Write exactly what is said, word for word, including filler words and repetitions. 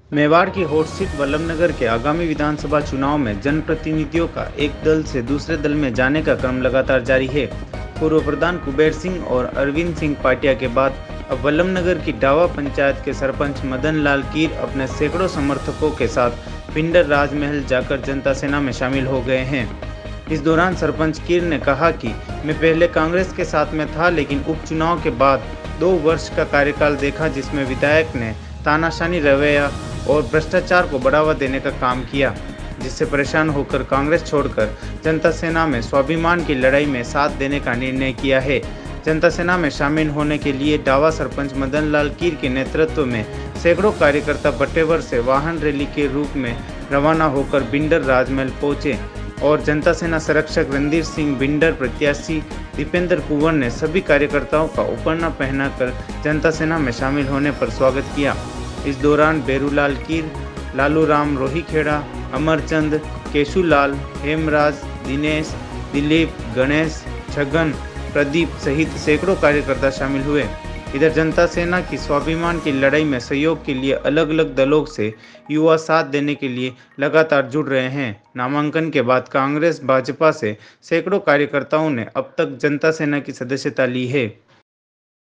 मेवाड़ की hot seat Vallabhnagar के आगामी विधानसभा चुनाव में जनप्रतिनिधियों का एक दल से दूसरे दल में जाने का क्रम लगातार जारी है। पूर्व प्रधान कुबेर सिंह और अरविंद सिंह पाटिया के बाद अब वल्लभनगर की डावा पंचायत के सरपंच मदन लाल कीर अपने सैकड़ों समर्थकों के साथ पिंडर राजमहल जाकर जनता सेना में शामिल हो गए हैं। इस दौरान सरपंच कीर ने कहा कि मैं पहले कांग्रेस के साथ में था, लेकिन उपचुनाव के बाद दो वर्ष का कार्यकाल देखा जिसमें विधायक ने तानाशाही रवैया और भ्रष्टाचार को बढ़ावा देने का काम किया, जिससे परेशान होकर कांग्रेस छोड़कर जनता सेना में स्वाभिमान की लड़ाई में साथ देने का निर्णय किया है। जनता सेना में शामिल होने के लिए डावा सरपंच मदन लाल कीर के नेतृत्व में सैकड़ों कार्यकर्ता बटेवर से वाहन रैली के रूप में रवाना होकर बिंडर राजमहल पहुंचे और जनता सेना संरक्षक रणधीर सिंह बिंडर प्रत्याशी दीपेंद्र कुंवर ने सभी कार्यकर्ताओं का उपरना पहनाकर जनता सेना में शामिल होने पर स्वागत किया। इस दौरान बेरूलाल कीर, लालू राम रोहीखेड़ा, अमरचंद, केशुलाल, हेमराज, दिनेश, दिलीप, गणेश, छगन, प्रदीप सहित सैकड़ों कार्यकर्ता शामिल हुए। इधर जनता सेना की स्वाभिमान की लड़ाई में सहयोग के लिए अलग अलग दलों से युवा साथ देने के लिए लगातार जुड़ रहे हैं। नामांकन के बाद कांग्रेस भाजपा से सैकड़ों कार्यकर्ताओं ने अब तक जनता सेना की सदस्यता ली है।